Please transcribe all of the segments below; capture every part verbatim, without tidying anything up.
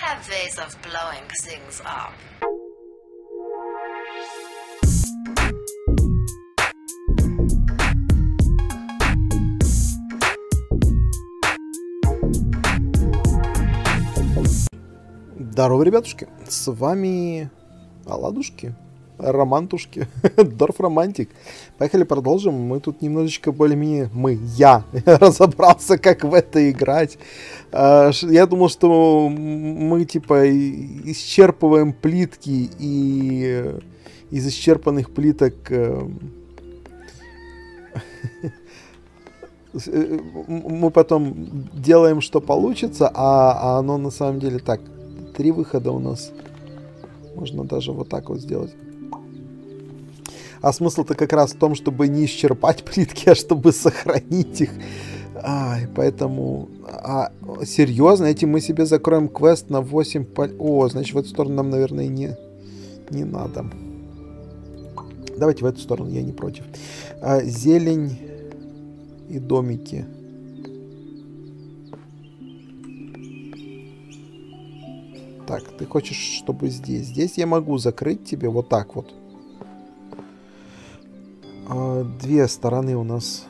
have ways of blowing things up. Здорово, ребятушки, с вами Оладушки, Романтушки, Дорф Романтик. Поехали продолжим. Мы тут немножечко более-менее, мы, я разобрался, как в это играть. Я думал, что мы типа исчерпываем плитки, и из исчерпанных плиток мы потом делаем, что получится, а, а оно на самом деле так. Три выхода у нас. Можно даже вот так вот сделать. А смысл-то как раз в том, чтобы не исчерпать плитки, а чтобы сохранить их. Ай, поэтому... А, серьезно? Этим мы себе закроем квест на восемь... Пол... О, значит, в эту сторону нам, наверное, не, не надо. Давайте в эту сторону, я не против. А, зелень и домики. Так, ты хочешь, чтобы здесь? Здесь я могу закрыть тебе вот так вот. А, две стороны у нас.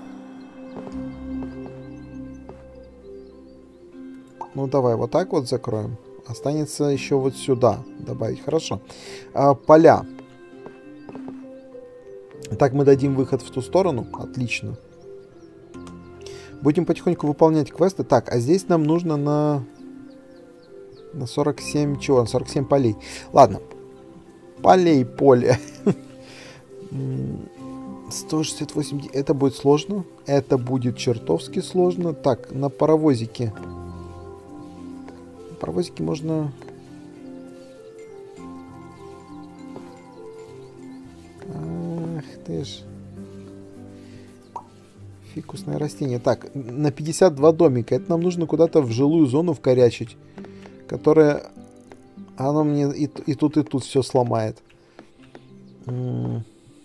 Ну, давай вот так вот закроем. Останется еще вот сюда добавить. Хорошо. А, поля. Так, мы дадим выход в ту сторону. Отлично. Будем потихоньку выполнять квесты. Так, а здесь нам нужно на... На сорок семь чего? На сорок семь полей. Ладно. Полей, поле. сто шестьдесят восемь. Это будет сложно. Это будет чертовски сложно. Так, на паровозике. На паровозике можно... Ах ты ж. Фикусное растение. Так, на пятьдесят два домика. Это нам нужно куда-то в жилую зону вкорячить. Которая, оно мне и, и тут, и тут все сломает. А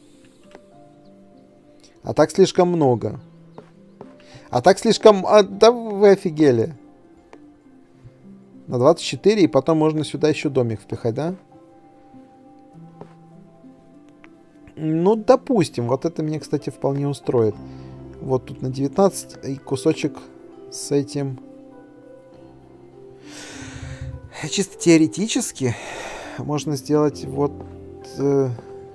так слишком много. А так слишком... А, да вы офигели. На двадцать четыре, и потом можно сюда еще домик впихать, да? Ну, допустим. Вот это меня, кстати, вполне устроит. Вот тут на девятнадцать, и кусочек с этим... Чисто теоретически можно сделать вот... Э,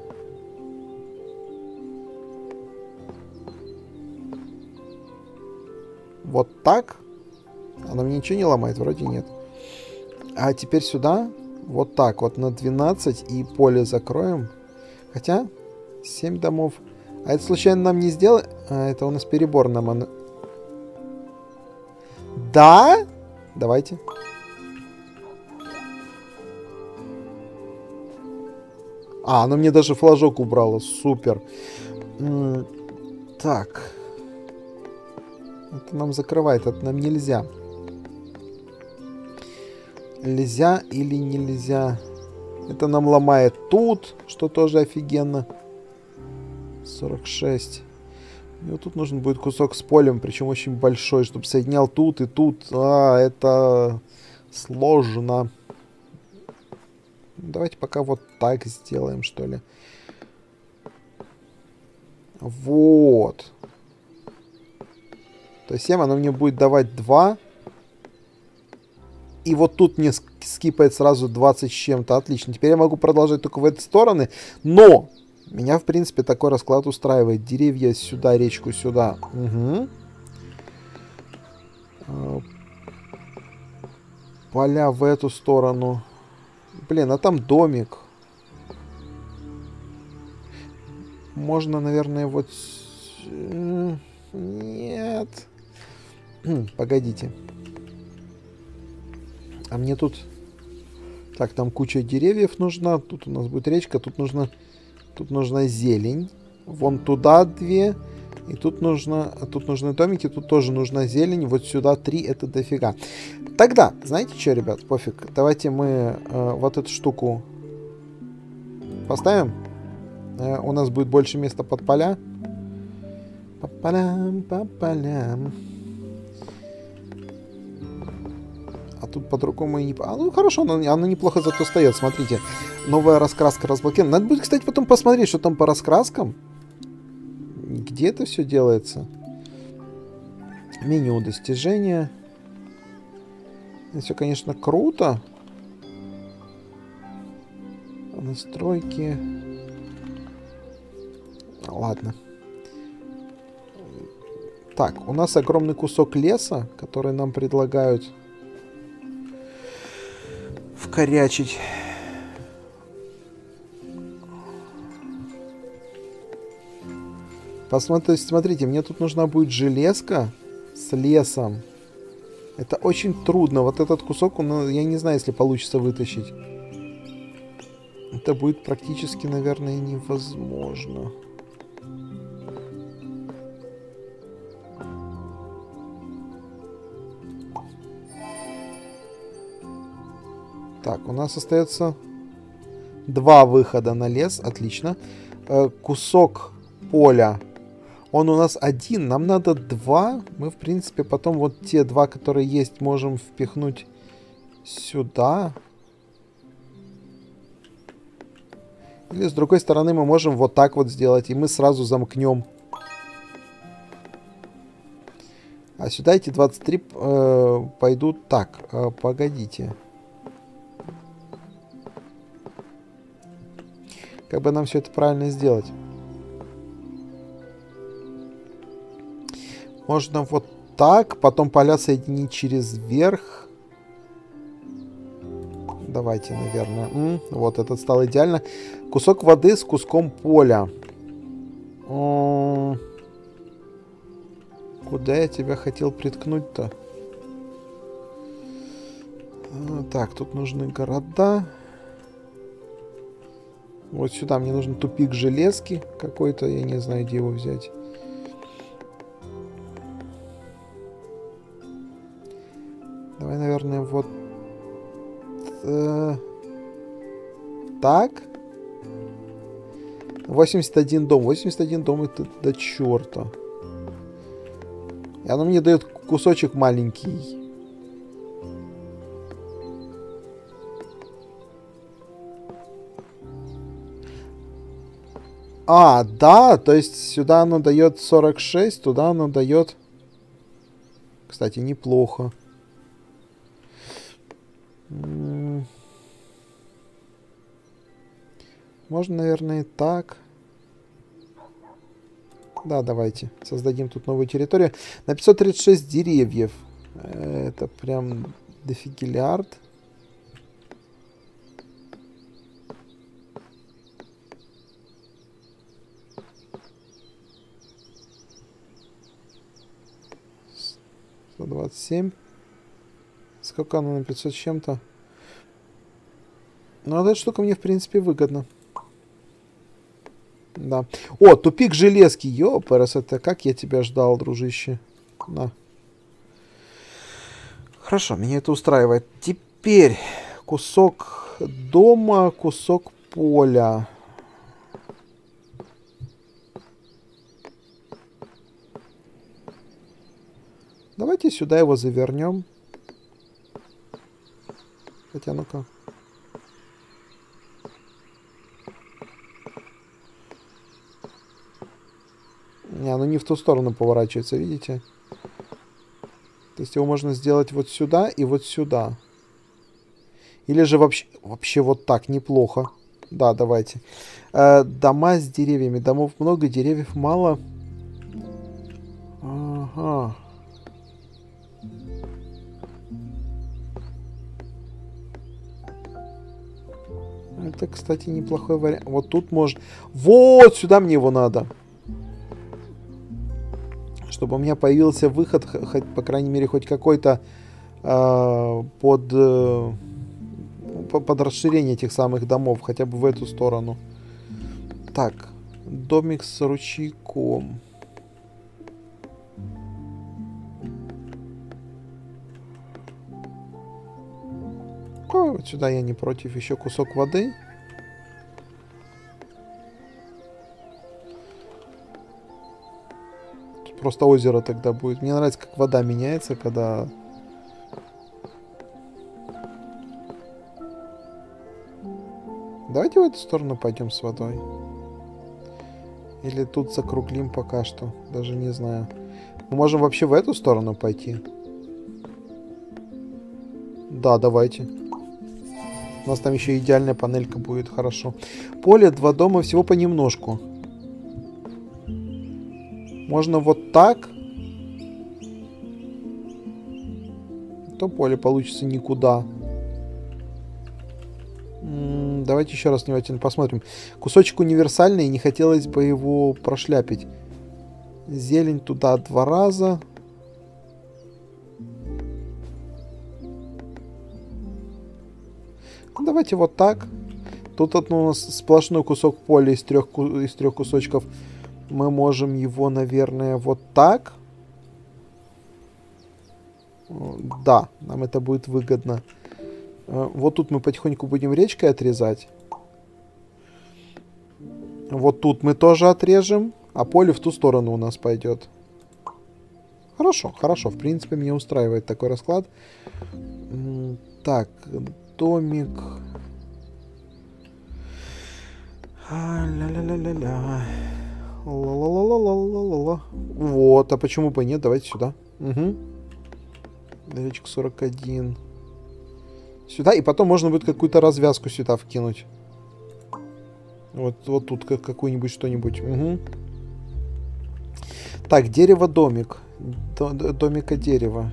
вот так. Она мне ничего не ломает? Вроде нет. А теперь сюда. Вот так вот на двенадцать. И поле закроем. Хотя семь домов. А это случайно нам не сделать? А, это у нас перебор нам. Она... Да? Давайте. А, она мне даже флажок убрала. Супер. М-м, так. Это нам закрывает. Это нам нельзя. Нельзя или нельзя? Это нам ломает тут, что тоже офигенно. сорок шесть. И вот тут нужен будет кусок с полем, причем очень большой, чтобы соединял тут и тут. А, это сложно. Давайте пока вот так сделаем, что ли. Вот. То есть семь, оно мне будет давать два. И вот тут мне скипает сразу двадцать с чем-то. Отлично. Теперь я могу продолжать только в эти стороны. Но меня, в принципе, такой расклад устраивает. Деревья сюда, речку сюда. Угу. Поля в эту сторону. Блин, а там домик. Можно, наверное, вот... Нет. Погодите. А мне тут... Так, там куча деревьев нужна. Тут у нас будет речка. Тут нужно... Тут нужна зелень. Вон туда две. И тут нужно... А тут нужны домики. Тут тоже нужна зелень. Вот сюда три. Это дофига. Тогда, знаете что, ребят? Пофиг. Давайте мы э, вот эту штуку поставим. Э, у нас будет больше места под поля. По полям, по полям. тут по-другому и не... А, ну, хорошо, она, она неплохо зато стоит. Смотрите, новая раскраска разблокирована. Надо будет, кстати, потом посмотреть, что там по раскраскам. Где это все делается? Меню достижения. Это все, конечно, круто. Настройки. Ладно. Так, у нас огромный кусок леса, который нам предлагают вкорячить. Посмотрите, смотрите, мне тут нужна будет железка с лесом. Это очень трудно. Вот этот кусок, он, я не знаю, если получится вытащить. Это будет практически, наверное, невозможно. Так, у нас остается два выхода на лес. Отлично. Э, кусок поля. Он у нас один. Нам надо два. Мы, в принципе, потом вот те два, которые есть, можем впихнуть сюда. Или с другой стороны мы можем вот так вот сделать. И мы сразу замкнем. А сюда эти двадцать три э, пойдут так. Э, погодите. Как бы нам все это правильно сделать? Можно вот так, потом поля соединить через верх. Давайте, наверное. М-м, вот, этот стал идеально. Кусок воды с куском поля. М-м, куда я тебя хотел приткнуть-то? А, так, тут нужны города. Вот сюда мне нужен тупик железки какой-то. Я не знаю, где его взять. Давай, наверное, вот э, так. восемьдесят один дом. восемьдесят один дом это до черта. И оно мне дает кусочек маленький. А, да, то есть сюда оно дает сорок шесть, туда оно дает... Кстати, неплохо. Можно, наверное, и так. Да, давайте. Создадим тут новую территорию. На пятьсот тридцать шесть деревьев. Это прям дофигиллиард. сто двадцать семь. Сколько оно на пятьсот с чем-то? Ну, эта штука мне, в принципе, выгодна. Да. О, тупик железки. Ёпарас, это как я тебя ждал, дружище. На. Хорошо, меня это устраивает. Теперь кусок дома, кусок поля. Давайте сюда его завернем. Хотя, ну-ка. Не, оно не в ту сторону поворачивается, видите? То есть его можно сделать вот сюда и вот сюда. Или же вообще, вообще вот так, неплохо. Да, давайте. Э, дома с деревьями. Домов много, деревьев мало. Ага. Это, кстати, неплохой вариант. Вот тут можно... Вот сюда мне его надо. Чтобы у меня появился выход, хоть, по крайней мере, хоть какой-то э, под, э, под расширение этих самых домов. Хотя бы в эту сторону. Так. Домик с ручейком. О, вот сюда я не против. Еще кусок воды. Тут просто озеро тогда будет. Мне нравится, как вода меняется, когда... Давайте в эту сторону пойдем с водой. Или тут закруглим пока что. Даже не знаю. Мы можем вообще в эту сторону пойти. Да, давайте. У нас там еще идеальная панелька будет. Хорошо. Поле, два дома, всего понемножку. Можно вот так. То поле получится никуда. М-м, давайте еще раз внимательно посмотрим. Кусочек универсальный, не хотелось бы его прошляпить. Зелень туда два раза. Давайте вот так. Тут у нас сплошной кусок поля из трех, из трех кусочков. Мы можем его, наверное, вот так. Да, нам это будет выгодно. Вот тут мы потихоньку будем речкой отрезать. Вот тут мы тоже отрежем. А поле в ту сторону у нас пойдет. Хорошо, хорошо. В принципе, меня устраивает такой расклад. Так, домик. Ля-ля-ля-ля-ля. Ла-ла-ла-ла-ла-ла-ла. Вот, а почему бы нет? Давайте сюда. Угу. Дырочка сорок один. Сюда, и потом можно будет какую-то развязку сюда вкинуть. Вот, вот тут как, какую-нибудь что-нибудь. Угу. Так, дерево-домик. Домика дерева.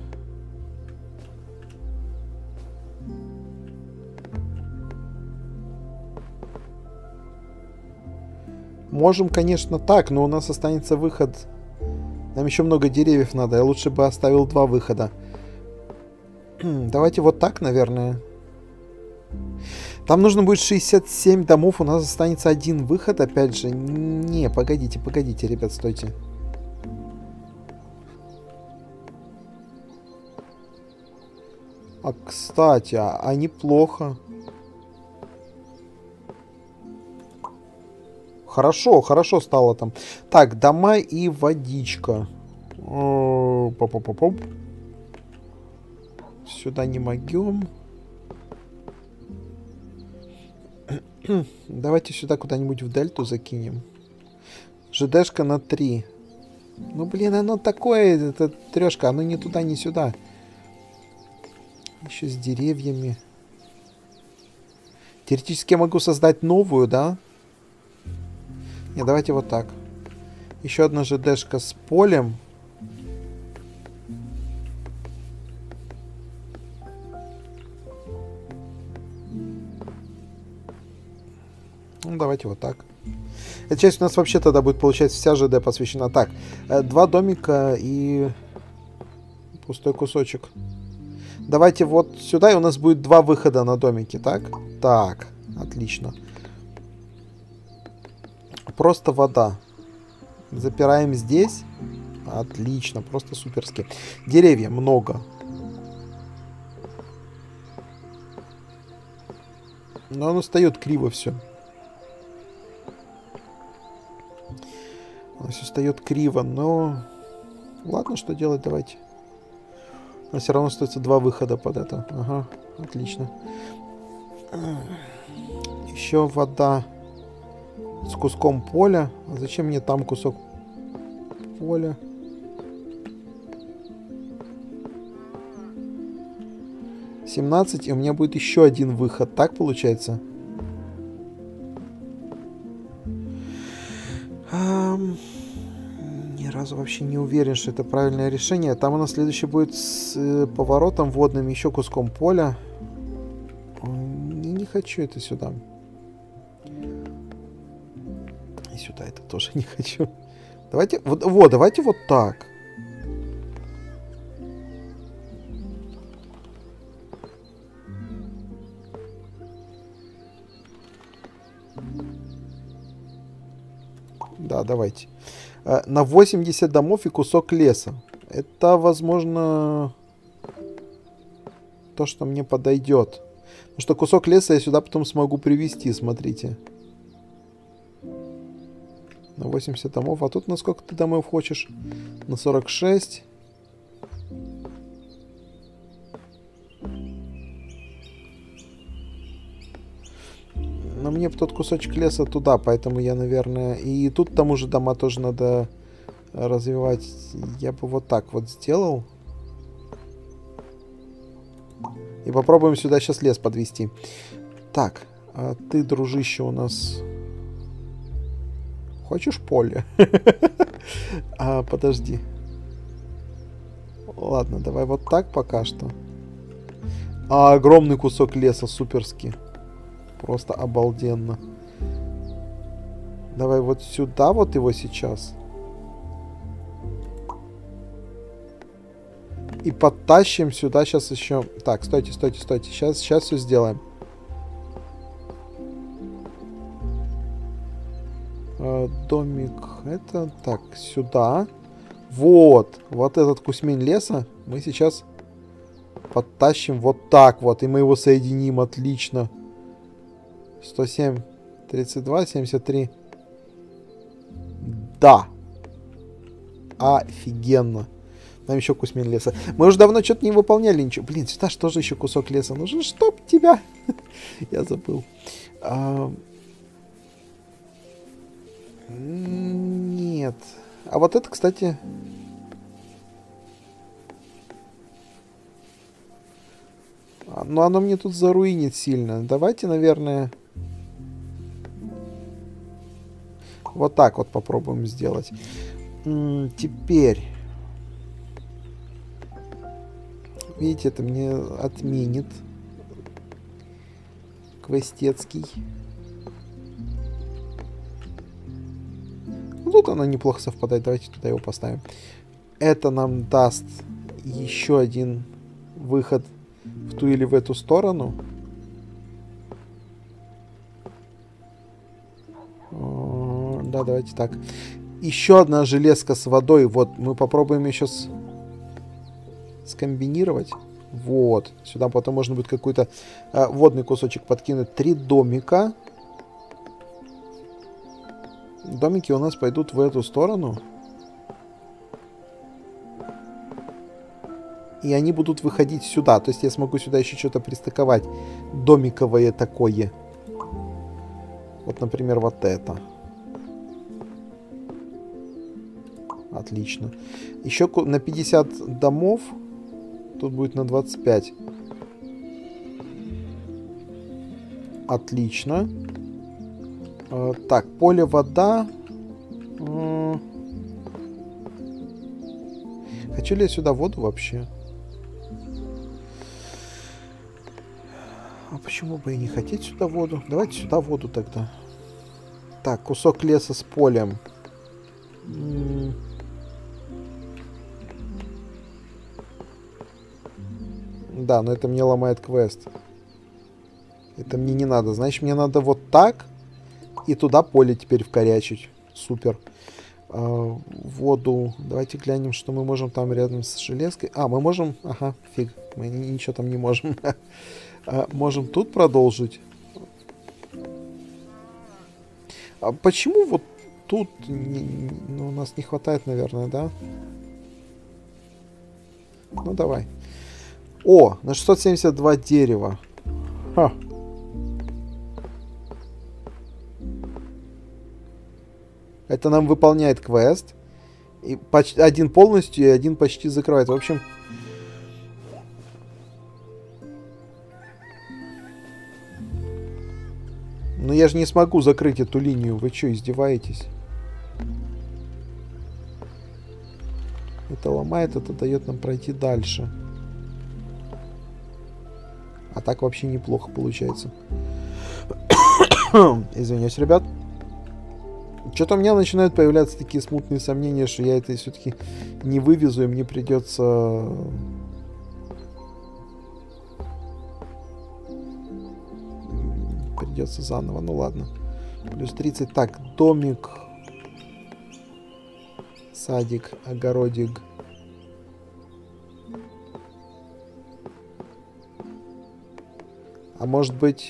Можем, конечно, так, но у нас останется выход. Нам еще много деревьев надо. Я лучше бы оставил два выхода. Давайте вот так, наверное. Там нужно будет шестьдесят семь домов. У нас останется один выход, опять же. Не, погодите, погодите, ребят, стойте. А, кстати, а, а неплохо. Хорошо, хорошо стало там. Так, дома и водичка. Поп-поп-поп. Сюда не могем. Давайте сюда куда-нибудь в дельту закинем. ЖДшка на три. Ну, блин, оно такое, это трешка, оно ни туда, ни сюда. Еще с деревьями. Теоретически я могу создать новую, да? Не, давайте вот так. Еще одна ЖДшка с полем. Ну, давайте вот так. Эта часть у нас вообще тогда будет, получается, вся ЖД посвящена. Так, два домика и пустой кусочек. Давайте вот сюда, и у нас будет два выхода на домики, так? Так, отлично. Просто вода. Запираем здесь. Отлично, просто суперски. Деревья много. Но оно встает криво все. Оно все встает криво, но... Ладно, что делать, давайте. Но все равно остается два выхода под это. Ага, отлично. Еще вода с куском поля. А зачем мне там кусок поля? семнадцать, и у меня будет еще один выход. Так получается? Ам... Ни разу вообще не уверен, что это правильное решение. Там у нас следующий будет с э, поворотом водным, еще куском поля. Не, не хочу это сюда. И сюда это тоже не хочу. Давайте, вот, вот, давайте вот так. Да, давайте. На восемьдесят домов и кусок леса. Это, возможно, то, что мне подойдет. Потому что кусок леса я сюда потом смогу привезти, смотрите. На восемьдесят домов. А тут на сколько ты домов хочешь? На сорок шесть. Но мне тот кусочек леса туда, поэтому я, наверное... И тут к тому же дома тоже надо развивать. Я бы вот так вот сделал. И попробуем сюда сейчас лес подвести. Так, а ты, дружище, у нас... Хочешь поле? А, подожди. Ладно, давай вот так пока что. А, огромный кусок леса, суперски. Просто обалденно. Давай вот сюда вот его сейчас. И подтащим сюда сейчас еще... Так, стойте, стойте, стойте. Сейчас, сейчас все сделаем. Э, домик. Это так, сюда. Вот. Вот этот кусмень леса мы сейчас подтащим вот так вот. И мы его соединим. Отлично. сто семь, тридцать два, семьдесят три. Да. Офигенно. Нам еще кусмень леса. Мы уже давно что-то не выполняли ничего. Блин, сюда что же еще кусок леса нужен? Чтоб тебя. Я забыл. А... Нет. А вот это, кстати... Но оно мне тут заруинит сильно. Давайте, наверное... Вот так вот попробуем сделать. М-м, теперь... Видите, это мне отменит квестецкий. Ну, тут оно неплохо совпадает. Давайте туда его поставим. Это нам даст еще один выход в ту или в эту сторону. О, да, давайте так. Еще одна железка с водой. Вот, мы попробуем еще с... скомбинировать. Вот. Сюда потом можно будет какой-то э, водный кусочек подкинуть. Три домика. Домики у нас пойдут в эту сторону. И они будут выходить сюда. То есть я смогу сюда еще что-то пристыковать. Домиковое такое. Вот, например, вот это. Отлично. Еще на пятьдесят домов. Тут будет на двадцать пять. Отлично. Э, так, поле, вода. Э, хочу ли я сюда воду вообще? А почему бы и не хотеть сюда воду? Давайте сюда воду тогда. Так, кусок леса с полем. М-м- Да, но это мне ломает квест. Это мне не надо. Значит, мне надо вот так. И туда поле теперь вкорячить. Супер. А, воду. Давайте глянем, что мы можем там рядом с железкой. А, мы можем... Ага, фиг. Мы ничего там не можем. а, можем тут продолжить. А почему вот тут не, ну, у нас не хватает, наверное, да? Ну, давай. О, на шестьсот семьдесят два дерева. Ха. Это нам выполняет квест. И почти, один полностью и один почти закрывает. В общем... Ну я же не смогу закрыть эту линию. Вы что, издеваетесь? Это ломает, это дает нам пройти дальше. А так вообще неплохо получается. Извиняюсь, ребят. Что-то у меня начинают появляться такие смутные сомнения, что я это все-таки не вывезу, и мне придется... Придется заново. Ну ладно. Плюс тридцать. Так, домик. Садик, огородик. А может быть...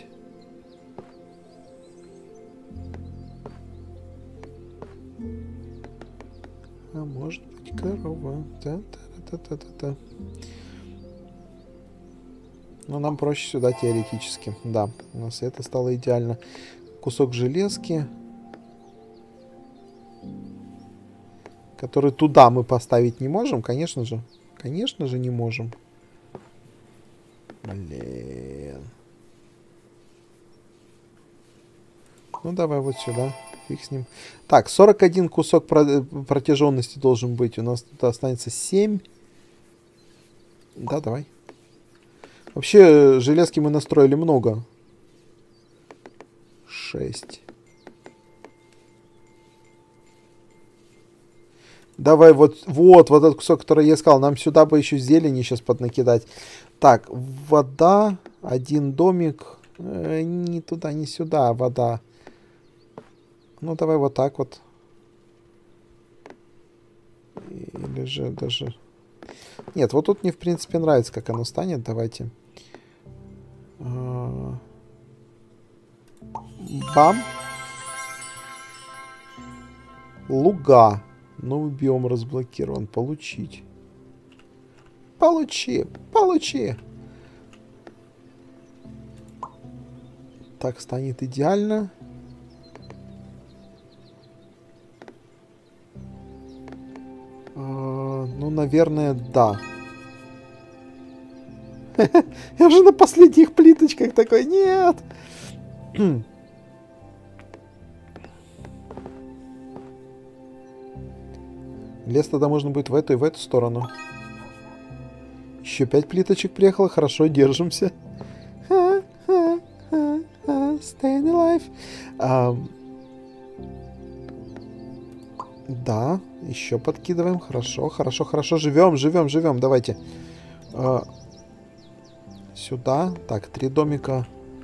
А может быть корова. Та-та-та-та-та-та. Но нам проще сюда теоретически. Да, у нас это стало идеально. кусок железки, который туда мы поставить не можем, конечно же. Конечно же не можем. Блин. Ну, давай вот сюда. Фиг с ним. Так, сорок один кусок протяженности должен быть. У нас тут останется семь. Да, давай. Вообще, железки мы настроили много. шесть. Давай вот, вот, вот этот кусок, который я искал. Нам сюда бы еще зелени сейчас поднакидать. Так, вода. Один домик. Э, не туда, не сюда, вода. Ну, давай вот так вот. Или же даже... Нет, вот тут мне, в принципе, нравится, как оно станет. Давайте. Бам. Луга. Новый биом разблокирован. Получить. Получи. Получи. Так станет идеально. Ну, наверное, да. Я уже на последних плиточках такой, нет. Лес тогда можно будет в эту и в эту сторону. Еще пять плиточек приехало, хорошо, держимся. Staying alive. Um, да, еще подкидываем. Хорошо, хорошо, хорошо. Живем, живем, живем. Давайте. Uh, сюда. Так, три домика.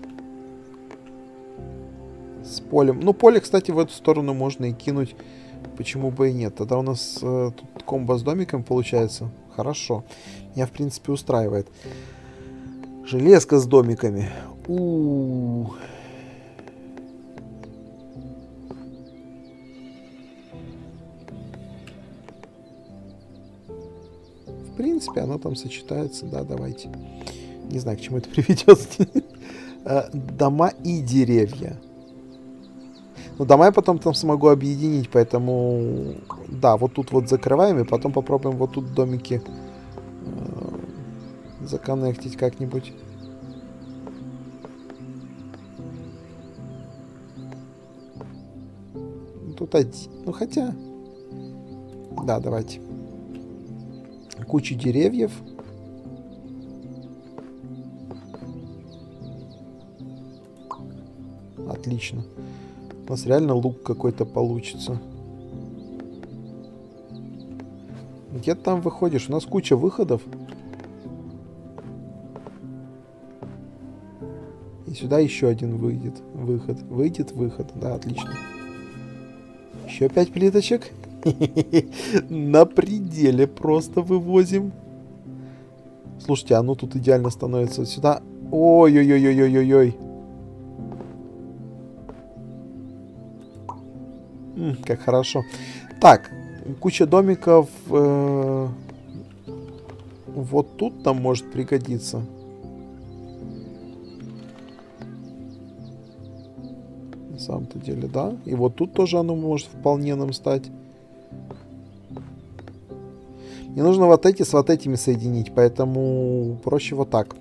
С полем. Ну, поле, кстати, в эту сторону можно и кинуть. Почему бы и нет? Тогда у нас uh, тут комбо с домиком получается. Хорошо. Меня, в принципе, устраивает. Железка с домиками. У-у-у. В принципе, оно там сочетается. Да, давайте. Не знаю, к чему это приведет. Дома и деревья. Ну, дома я потом там смогу объединить, поэтому... Да, вот тут вот закрываем, и потом попробуем вот тут домики законнектить как-нибудь. Тут один. Ну, хотя... Да, давайте. Куча деревьев. Отлично. У нас реально лук какой-то получится. Где ты там выходишь? У нас куча выходов. И сюда еще один выйдет. Выход. Выйдет выход. Да, отлично. Еще пять плиточек. На пределе просто вывозим. Слушайте, оно тут идеально становится. Сюда. Ой-ой-ой-ой-ой-ой-ой. Как хорошо. Так, куча домиков. Э, вот тут нам может пригодиться. На самом-то деле, да. И вот тут тоже оно может вполне нам стать. Мне нужно вот эти с вот этими соединить, поэтому проще вот так.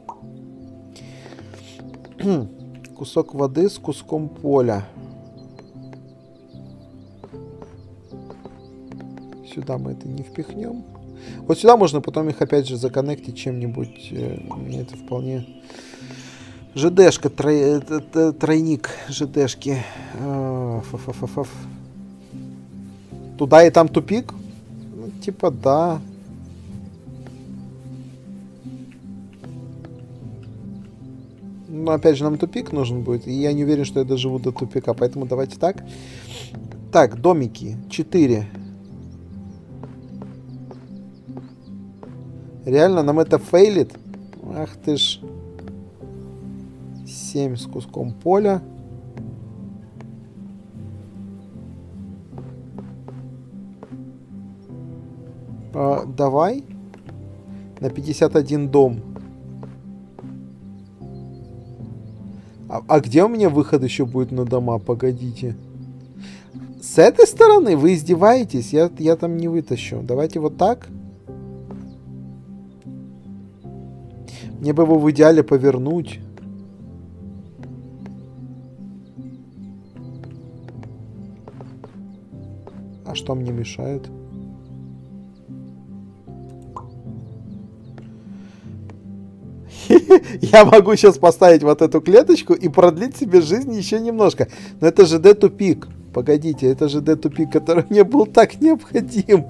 Кусок воды с куском поля. Сюда мы это не впихнем. Вот сюда можно потом их опять же законнектить чем-нибудь. Мне это вполне... ЖДшка, трой... тройник ЖДшки. Фа-фа-фа-фа. Туда и там тупик? Ну, типа да. Но опять же нам тупик нужен будет. И я не уверен, что я доживу до тупика. Поэтому давайте так. Так, домики. четыре. Реально нам это фейлит? Ах ты ж. семь с куском поля. А, давай. На пятьдесят один дом. А, а где у меня выход еще будет на дома? Погодите. С этой стороны вы издеваетесь? Я, я там не вытащу. Давайте вот так. Мне бы его в идеале повернуть. А что мне мешает? Я могу сейчас поставить вот эту клеточку и продлить себе жизнь еще немножко. Но это же Д-тупик. Погодите, это же Д-тупик, который мне был так необходим.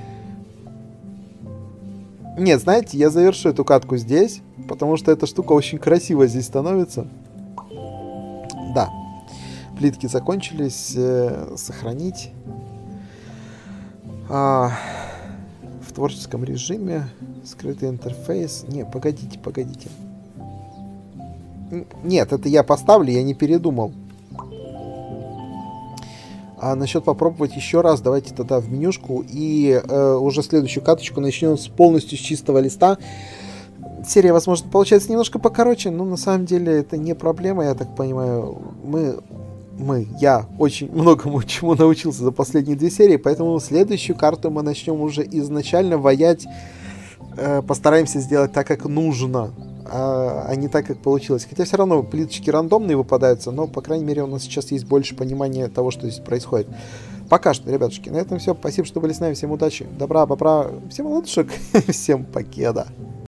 Нет, знаете, я завершу эту катку здесь, потому что эта штука очень красиво здесь становится. Да. Плитки закончились. Э, сохранить. А, в творческом режиме. Скрытый интерфейс. Не, погодите, погодите. Нет, это я поставлю, я не передумал. А насчет попробовать еще раз, давайте тогда в менюшку и э, уже следующую каточку начнем с полностью с чистого листа. Серия, возможно, получается немножко покороче, но на самом деле это не проблема, я так понимаю. Мы, мы, я очень многому чему научился за последние две серии, поэтому следующую карту мы начнем уже изначально ваять. Э, постараемся сделать так, как нужно. А, а не так, как получилось. Хотя все равно плиточки рандомные выпадаются, но, по крайней мере, у нас сейчас есть больше понимания того, что здесь происходит. Пока что, ребятушки, на этом все. Спасибо, что были с нами. Всем удачи, добра, бобра, всем ладушек, всем покеда.